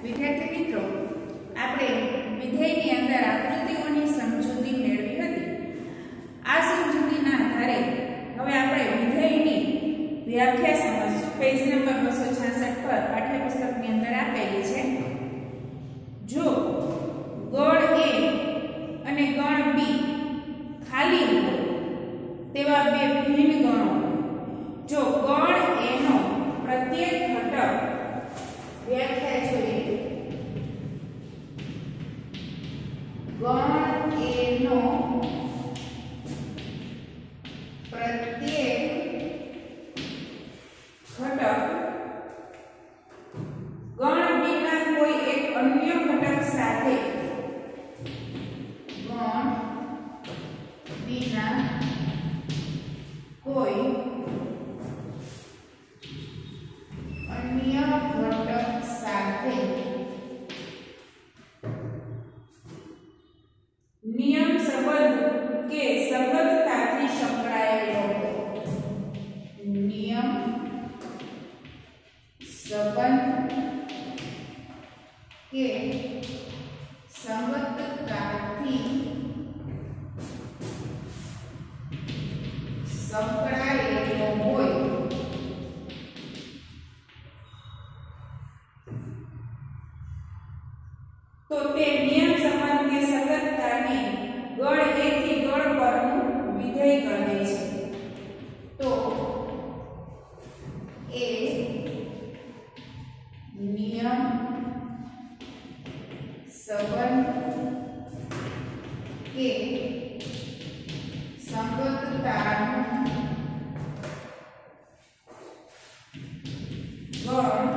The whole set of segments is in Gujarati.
વિદ્યાર્થી મિત્રો, આપણે વિધેયની અંદર આકૃતિઓની સમજૂતી મેળવી હતી. આ સમજૂતીના આધારે હવે આપણે વિધેયની વ્યાખ્યા સમજશું. પેજ નંબર 266 પર પાઠ્યપુસ્તકની અંદર આપેલી છે. જો ગણ A અને ગણ B ખાલી હોય તેવા બે ભિન્ન ગણો, જો ગણ A નો પ્રત્યેક ઘટક વ્યાખ્યા જોઈએ, ગણ A નો પ્રત્યેક ઘટક ગણ B ના કોઈ એક અન્ય ઘટક સાથે, ગણ B ના કોઈ અન્ય ઘટક સાથે નિયમ સંબંધ કે સંગતતાથી સંકળાયેલો નિયમ સંબંધ કે સંગતતાથી સંકળાયેલો હોય તો તે નિયમ સંબંધ કે સંગતતાને ગણ A થી ગણ પરનું વિધેય કહે છે. તો એ નિયમ સંબંધ કે સંગતતાનું ગણ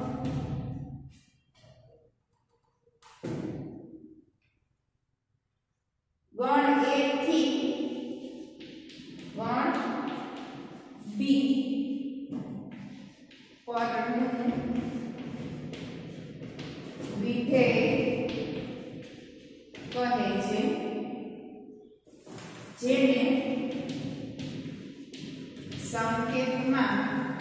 A થી ગણ B પરનું વિધેય કહે છે, જેને સંકેતમાં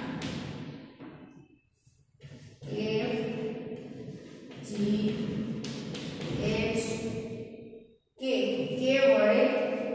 F G H K વડે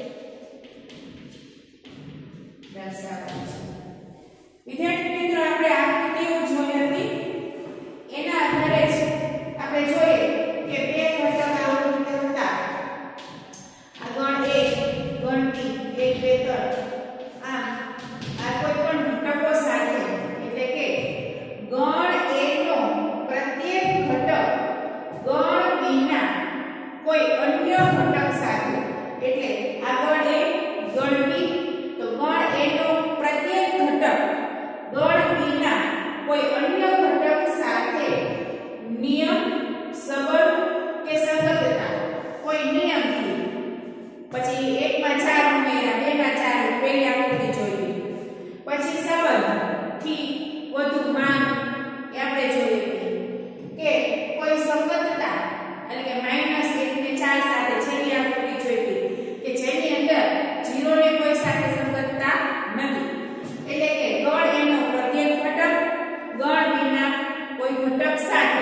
દર્શાવાય છે. વિદ્યાર્થી મિત્રો, આપણે આકૃતિઓ જોઈ હતી, એના આધારે જ આપણે જોઈએ કે બે ઘટક આવો રીતે હતા. આ ગણ A, ગણ B, 1 2 3. આ કોઈ પણ ઘટકો સાથે, એટલે કે ગણ A નો પ્રત્યેક ઘટક ગણ B ના કોઈ અન્ય ઘટક સાથે, એટલે આ ગણ A, ગણ B, તો ગણ A નો પ્રત્યેક ઘટક ગણ B ના કોઈ અન્ય ઘટક સાથે નિયમ સંબંધ કે સંગતતા, કોઈ નિયમથી, પછી 1 માં 4 ઉમેર્યા, 2 માં 4, પહેલી આકૃતિ જોઈ, પછી સંબંધ થી વધુ માંગ આપણે જોઈએ કે કોઈ સંગતતા, એટલે કે -1 ને 4 સાથે છેલ્લી આકૃતિ જોઈ કે જેની અંદર 0 ને કોઈ સાથે સંગતતા નથી, એટલે કે ગણ A નો પ્રત્યેક ઘટક ગણ B ના કોઈ ઘટક સાથે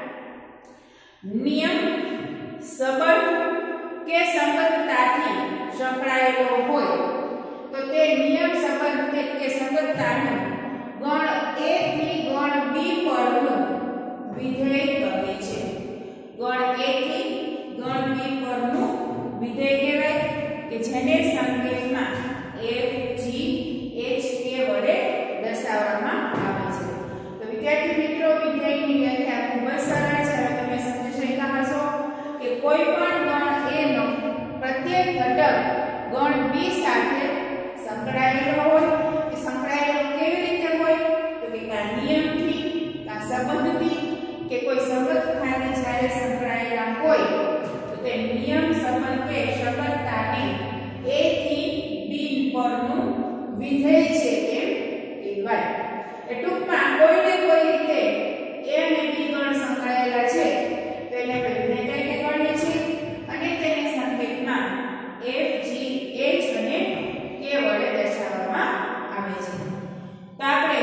નિયમ સંબંધ કે સંગતતાથી સંકળાયેલો હોય તો તે નિયમ સંબંધ કે સંગતતાનું ગણ A થી ગણ B પરનું વિધેય કહે છે. ગણ A થી ગણ B પરનું વિધેય કહેવાય કે જેને સંકેતમાં F G H K વડે દર્શાવવામાં આવે છે. તો વિદ્યાર્થી મિત્રો, વિધેયની વ્યાખ્યા ખૂબ જ સરળ છે. હવે તમે સમજી શક્યા હશો કે કોઈ પણ ગણ A નો પ્રત્યેક ઘટક ગણ B સાથે સંકળાયેલો હોય. એ સંકળાયેલો કેવી રીતે હોય? તો કે આ નિયમથી, આ સંબંધથી કે કોઈ સંગતતાથી જ્યારે સંકળાયેલા હોય તો તે નિયમ સંબંધ કે સંગતતાને A થી B પરનું વિધેય છે એમ કહેવાય. એ ટૂંકમાં કોઈને કોઈ રીતે A અને B ગણ સંકળાયેલા છે તો એને આપણે વિધેય તરીકે ગણીએ છીએ અને તેને સંકેતમાં F G H અને K વડે દર્શાવવામાં આવે છે. તો આપણે